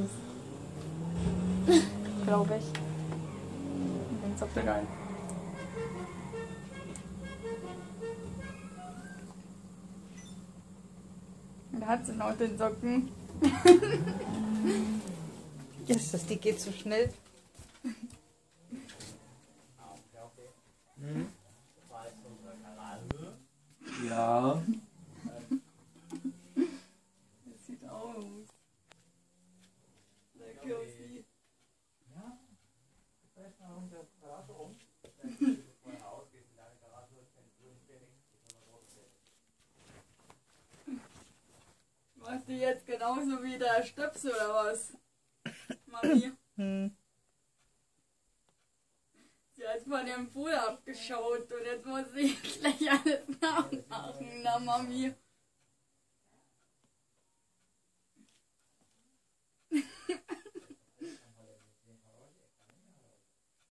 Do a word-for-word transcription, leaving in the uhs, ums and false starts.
aus. Glaube ich. Den Socken rein. Da hat sie noch den Socken. Yes, das, die geht so schnell. Hm? Ja. Das sieht aus. Der Kiosi. Ja. Vielleicht mal um der Garage um. Wenn du vorher ausgehst in deine Garage, kennst du nicht wenig. Machst du jetzt genauso wie der Stöpsel oder was? Mami. Hm. Sie hat von dem Pool abgeschaut und jetzt muss sie gleich alles nachmachen, na Mami.